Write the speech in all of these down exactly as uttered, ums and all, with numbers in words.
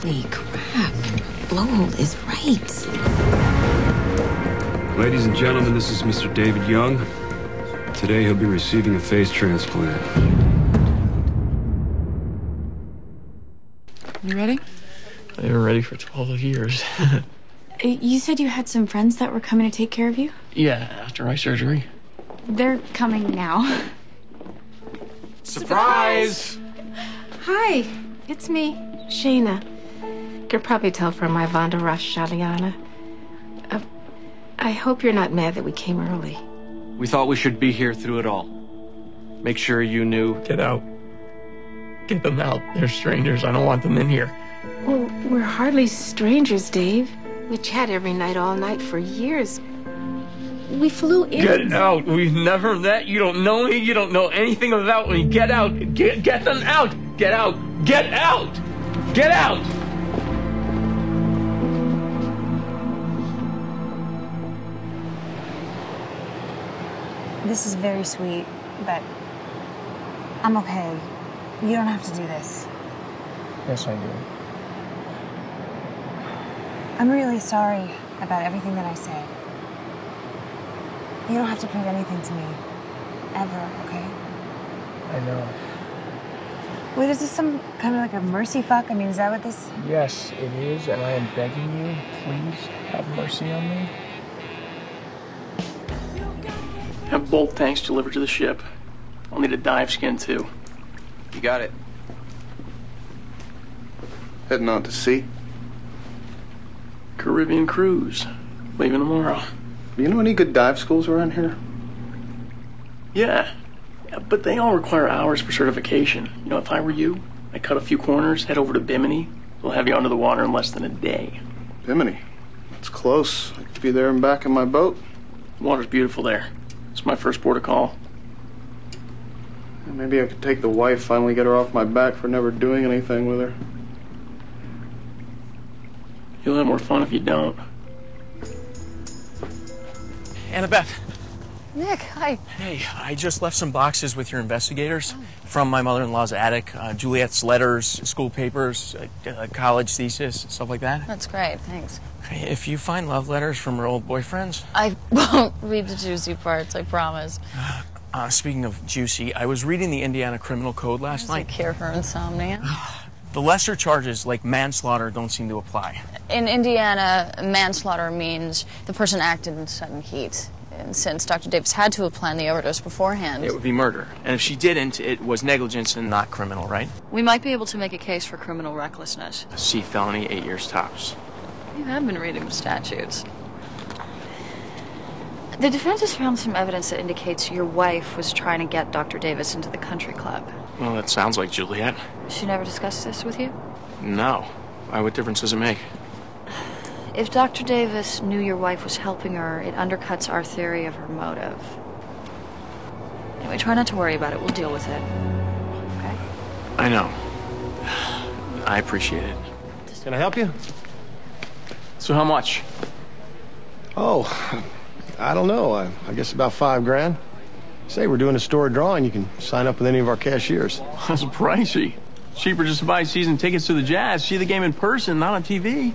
Holy crap. Lowell is right. Ladies and gentlemen, this is Mister David Young. Today he'll be receiving a face transplant. You ready? I've been ready for twelve years. You said you had some friends that were coming to take care of you? Yeah, after my surgery. They're coming now. Surprise! Hi, it's me, Shayna. You can probably tell from my Vonda Rush, Shaliana. Uh, I hope you're not mad that we came early. We thought we should be here through it all. Make sure you knew. Get out. Get them out. They're strangers. I don't want them in here. Well, we're hardly strangers, Dave. We chat every night, all night for years. We flew in. Get out. We've never met. You don't know me. You don't know anything about me. Get out. Get, get them out. Get out. Get out. Get out. This is very sweet, but I'm okay. You don't have to do this. Yes, I do. I'm really sorry about everything that I said. You don't have to prove anything to me. Ever, okay? I know. Wait, is this some kind of like a mercy fuck? I mean, is that what this... Yes, it is, and I am begging you, please have mercy on me. Have both tanks delivered to the ship. I'll need a dive skin, too. You got it. Heading out to sea. Caribbean cruise. Leaving tomorrow. Do you know any good dive schools around here? Yeah. yeah, but they all require hours for certification. You know, if I were you, I'd cut a few corners, head over to Bimini. They'll have you under the water in less than a day. Bimini? It's close. I could be there and back in my boat. The water's beautiful there. It's my first port of call. Maybe I could take the wife, finally get her off my back for never doing anything with her. You'll have more fun if you don't. Annabeth. Nick, hi. Hey, I just left some boxes with your investigators from my mother-in-law's attic. Uh, Juliet's letters, school papers, uh, uh, college thesis, stuff like that. That's great, thanks. Hey, if you find love letters from her old boyfriends... I won't read the juicy parts, I promise. Uh, speaking of juicy, I was reading the Indiana Criminal Code last Does it night. cure her insomnia? The lesser charges, like manslaughter, don't seem to apply. In Indiana, manslaughter means the person acted in sudden heat. And since Doctor Davis had to have planned the overdose beforehand... It would be murder. And if she didn't, it was negligence and not criminal, right? We might be able to make a case for criminal recklessness. A C felony, eight years tops. You have been reading the statutes. The defense has found some evidence that indicates your wife was trying to get Doctor Davis into the country club. Well, that sounds like Juliet. She never discussed this with you? No. Why, what difference does it make? If Doctor Davis knew your wife was helping her, it undercuts our theory of her motive. Anyway, try not to worry about it. We'll deal with it. Okay? I know. I appreciate it. Can I help you? So how much? Oh, I don't know. I, I guess about five grand. Say we're doing a store drawing. You can sign up with any of our cashiers. That's pricey. Cheaper just to buy season tickets to the Jazz. See the game in person, not on T V.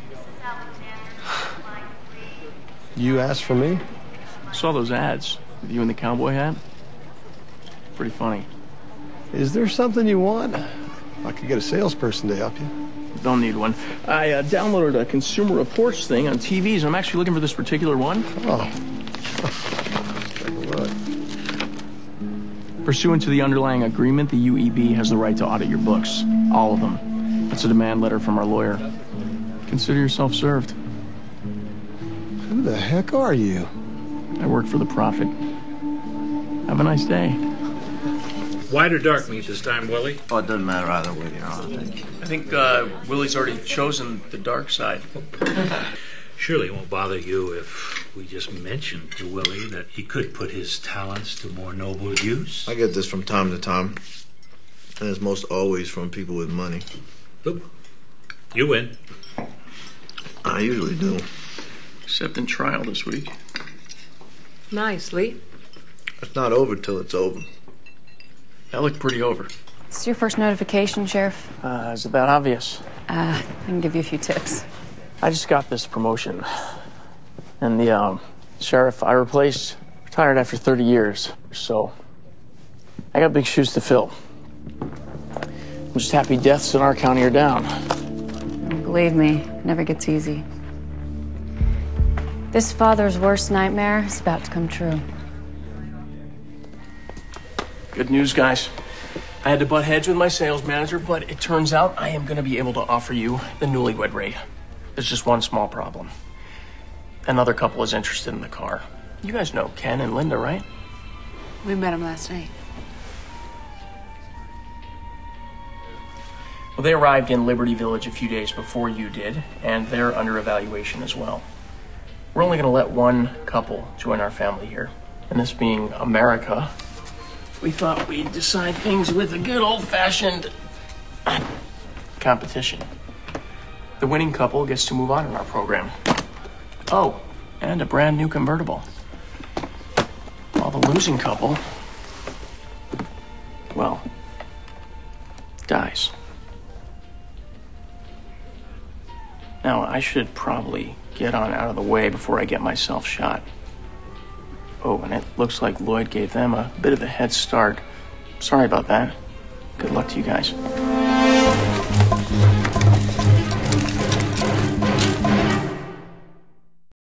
You asked for me? Saw those ads with you in the cowboy hat. Pretty funny. Is there something you want? I could get a salesperson to help you. Don't need one. I uh, downloaded a Consumer Reports thing on T Vs. I'm actually looking for this particular one. Oh. Take a look. Pursuant to the underlying agreement, the U E B has the right to audit your books. All of them. That's a demand letter from our lawyer. Consider yourself served. Who the heck are you? I work for the Prophet. Have a nice day. White or dark meat this time, Willie? Oh, it doesn't matter either way, Your Honor. I think uh, Willie's already chosen the dark side. Surely it won't bother you if we just mention to Willie that he could put his talents to more noble use. I get this from time to time, and it's most always from people with money. Oop. You win. I usually do. Except in trial this week. Nicely. It's not over till it's over. That looked pretty over. It's your first notification, Sheriff. Uh, it's about obvious. Uh, I can give you a few tips. I just got this promotion. And the um, sheriff I replaced retired after thirty years. So I got big shoes to fill. I'm just happy deaths in our county are down. Believe me, it never gets easy. This father's worst nightmare is about to come true. Good news, guys. I had to butt heads with my sales manager, but it turns out I am going to be able to offer you the newlywed rate. There's just one small problem. Another couple is interested in the car. You guys know Ken and Linda, right? We met him last night. Well, they arrived in Liberty Village a few days before you did, and they're under evaluation as well. We're only going to let one couple join our family here. And this being America, we thought we'd decide things with a good old-fashioned competition. The winning couple gets to move on in our program. Oh, and a brand new convertible. While the losing couple, well, dies. Now, I should probably get on out of the way before I get myself shot. Oh, and it looks like Lloyd gave them a bit of a head start. Sorry about that. Good luck to you guys.